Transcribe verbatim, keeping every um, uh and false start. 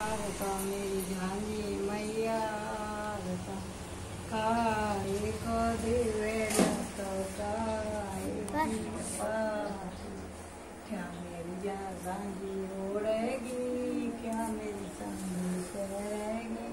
रता मेरी झांझी मैया रता काहे को दिवे तो काहे क्या मेरी झांझी उड़ेगी, क्या मेरी झांझी करेगी।